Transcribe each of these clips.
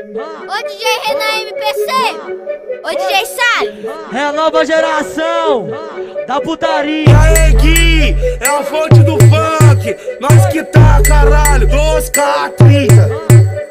Ô DJ Renan MPC, ô DJ Salles. É a nova geração da putaria. E aí, Gui, é a fonte do funk. Nós que tá, caralho, 2K30.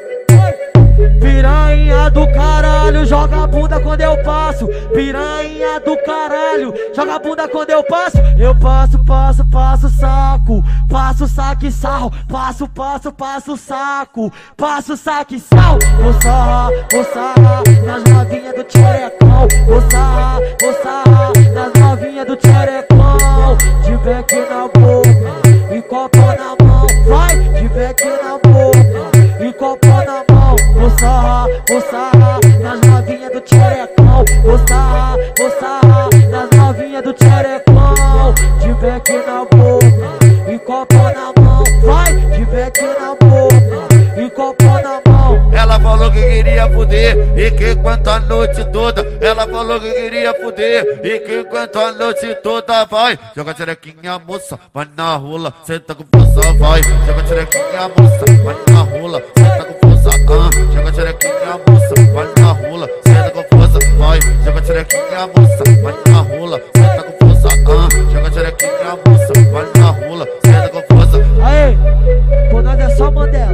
Piranha do caralho, joga a bunda quando eu passo. Piranha do caralho, joga a bunda quando eu passo. Eu passo saco. Passo saque sarro, passo saco. Passo saque sal. Vou sarrar nas novinhas do tcherecão. Vou sarrar nas novinhas do tcherecão. De beck na boca e copo na mão. Vai, de beck na boca e copo na mão. Vou sarrar nas novinhas do tcherecão. Vou sarrar nas novinhas do tcherecão. De beck na boca e copo na mão. Vai, de beck na boca e copo na mão. Ela falou que queria fuder e que enquanto a noite toda. Ela falou que queria fuder e que enquanto a noite toda vai. Joga tcherequinha moça, vai na rola, senta com força, vai. Joga tcherequinha moça, vai na rola, senta com força. Joga tcherequinha moça, vai na rola, senta com força, vai. Joga tcherequinha moça, vai na rola, senta com força. Joga tcherequinha moça, vai na rola, senta com força. Aê, por nós é só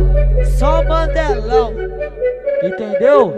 Mandelão, entendeu?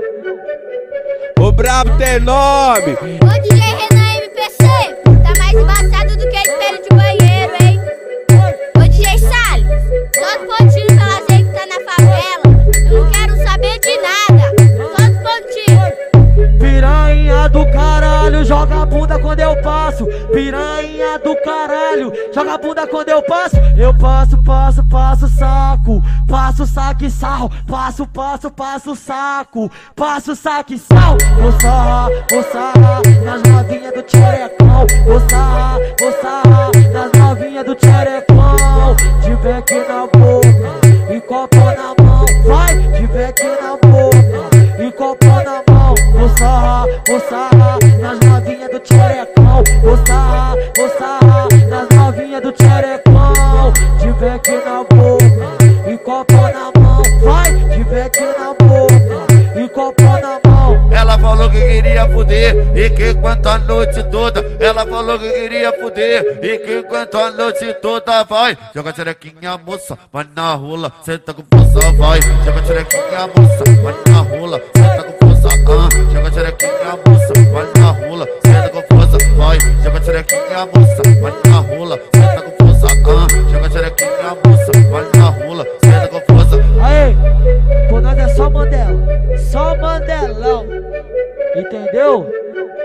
O brabo tem nome. Ô DJ Renan MPC, tá mais embaçado do que espelho de banheiro, hein? Ô DJ Salles, só os pontinhos pra ela que tá na favela. Eu não quero saber de nada, só os pontinhos. Piranha do caralho, joga a bunda quando eu passo. Piranha do caralho, joga a bunda quando eu passo. Eu passo saco. Passo saque sarro, passo saco. Passo saque sal. Vou sarrar nas novinhas do tcherecão. Vou sarrar nas novinhas do tcherecão. De beck na boca e copo na mão. Vai, de beck na boca e copo na mão. Vou sarrar nas novinhas do tcherecão. Vou sarrar nas novinhas do tcherecão. De beck na boca e copo na mão. Vai, de beck na boca e copo na mão. Ela falou que queria fuder e que enquanto a noite toda. Ela falou que queria fuder e que enquanto a noite toda vai. Joga tcherequinha moça, vai na rola, senta com força, vai. Joga tcherequinha moça, vai na rola, senta com força. Joga tcherequinha moça, vai na rola, senta com força, vai. Joga tcherequinha moça, vai na rola, senta com força. Joga tcherequinha moça, vai na rola, senta com força. Aê, por nós é só Mandelão, entendeu?